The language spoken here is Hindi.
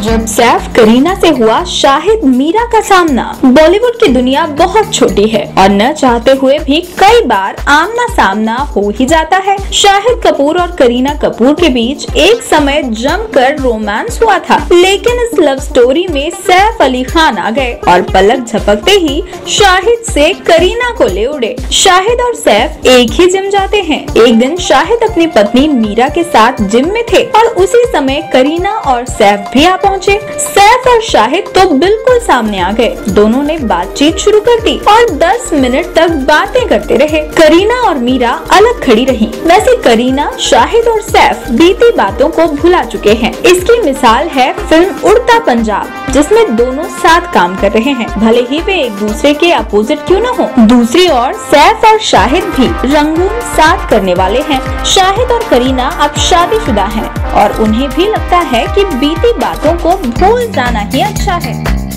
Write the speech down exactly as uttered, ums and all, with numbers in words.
जब सैफ करीना से हुआ शाहिद मीरा का सामना। बॉलीवुड की दुनिया बहुत छोटी है और न चाहते हुए भी कई बार आमना सामना हो ही जाता है। शाहिद कपूर और करीना कपूर के बीच एक समय जमकर रोमांस हुआ था, लेकिन इस लव स्टोरी में सैफ अली खान आ गए और पलक झपकते ही शाहिद से करीना को ले उड़े। शाहिद और सैफ एक ही जिम जाते हैं। एक दिन शाहिद अपनी पत्नी मीरा के साथ जिम में थे और उसी समय करीना और सैफ भी आ पहुँचे। सैफ और शाहिद तो बिल्कुल सामने आ गए। दोनों ने बातचीत शुरू कर दी और दस मिनट तक बातें करते रहे। करीना और मीरा अलग खड़ी रहीं। वैसे करीना, शाहिद और सैफ बीती बातों को भुला चुके हैं। इसकी मिसाल है फिल्म उड़ता पंजाब, जिसमें दोनों साथ काम कर रहे हैं, भले ही वे एक दूसरे के अपोजिट क्यों न हो। दूसरी ओर सैफ और शाहिद भी रंगून साथ करने वाले हैं। शाहिद और करीना अब शादीशुदा हैं और उन्हें भी लगता है कि बीती बातों को भूल जाना ही अच्छा है।